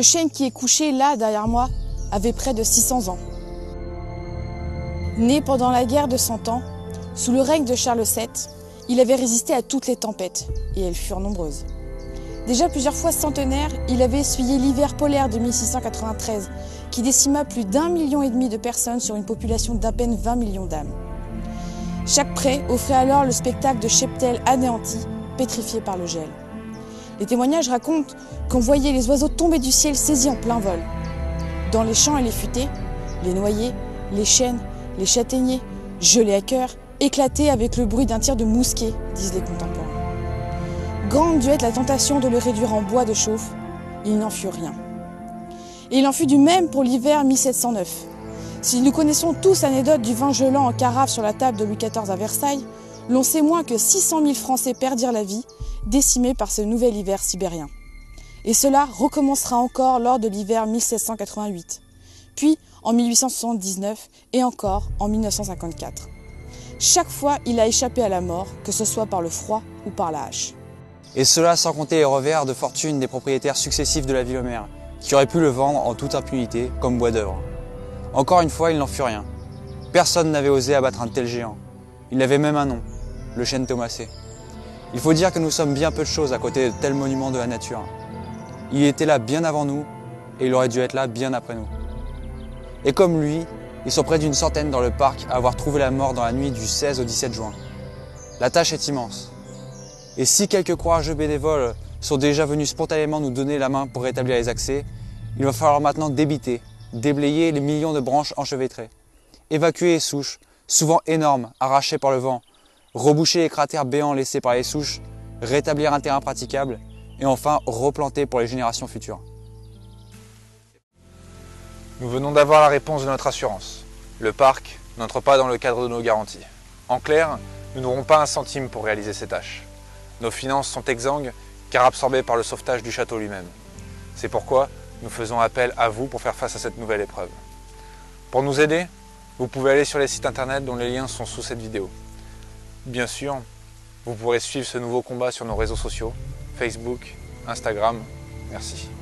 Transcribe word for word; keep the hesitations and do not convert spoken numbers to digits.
Le chêne qui est couché là, derrière moi, avait près de six cents ans. Né pendant la guerre de Cent Ans, sous le règne de Charles sept, il avait résisté à toutes les tempêtes, et elles furent nombreuses. Déjà plusieurs fois centenaire, il avait essuyé l'hiver polaire de mille six cent quatre-vingt-treize, qui décima plus d'un million et demi de personnes sur une population d'à peine vingt millions d'âmes. Chaque pré offrait alors le spectacle de cheptels anéantis, pétrifiés par le gel. Les témoignages racontent qu'on voyait les oiseaux tomber du ciel saisis en plein vol. Dans les champs et les futaies, les noyers, les chênes, les châtaigniers, gelés à cœur, éclataient avec le bruit d'un tir de mousquet, disent les contemporains. Grande dut être la tentation de le réduire en bois de chauffe, il n'en fut rien. Et il en fut du même pour l'hiver mille sept cent neuf. Si nous connaissons tous l'anecdote du vin gelant en carafe sur la table de Louis quatorze à Versailles, l'on sait moins que six cent mille Français perdirent la vie, décimés par ce nouvel hiver sibérien. Et cela recommencera encore lors de l'hiver mille sept cent quatre-vingt-huit, puis en mille huit cent soixante-dix-neuf et encore en mille neuf cent cinquante-quatre. Chaque fois, il a échappé à la mort, que ce soit par le froid ou par la hache. Et cela sans compter les revers de fortune des propriétaires successifs de la Ville-aux-Mers, qui auraient pu le vendre en toute impunité comme bois d'œuvre. Encore une fois, il n'en fut rien. Personne n'avait osé abattre un tel géant. Il avait même un nom, le chêne Thomasset. Il faut dire que nous sommes bien peu de choses à côté de tels monuments de la nature. Il était là bien avant nous, et il aurait dû être là bien après nous. Et comme lui, ils sont près d'une centaine dans le parc à avoir trouvé la mort dans la nuit du seize au dix-sept juin. La tâche est immense. Et si quelques courageux bénévoles sont déjà venus spontanément nous donner la main pour rétablir les accès, il va falloir maintenant débiter, déblayer les millions de branches enchevêtrées, évacuer les souches, souvent énormes, arrachées par le vent, reboucher les cratères béants laissés par les souches, rétablir un terrain praticable et enfin replanter pour les générations futures. Nous venons d'avoir la réponse de notre assurance. Le parc n'entre pas dans le cadre de nos garanties. En clair, nous n'aurons pas un centime pour réaliser ces tâches. Nos finances sont exsangues car absorbées par le sauvetage du château lui-même. C'est pourquoi nous faisons appel à vous pour faire face à cette nouvelle épreuve. Pour nous aider, vous pouvez aller sur les sites internet dont les liens sont sous cette vidéo. Bien sûr, vous pourrez suivre ce nouveau combat sur nos réseaux sociaux, Facebook, Instagram. Merci.